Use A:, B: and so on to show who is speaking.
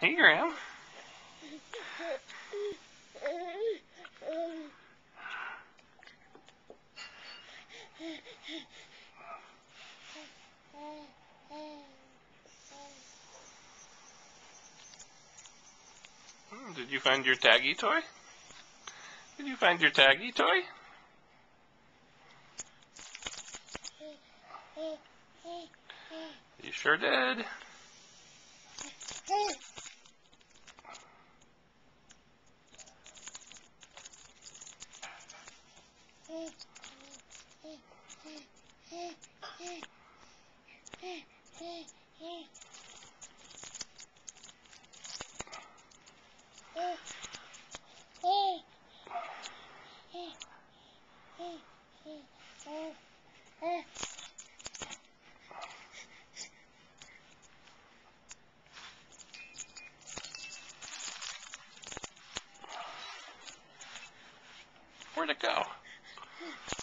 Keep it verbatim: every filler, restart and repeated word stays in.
A: Hey, Graham. Hmm, did you find your taggy toy? Did you find your taggy toy? You sure did. Where'd it go?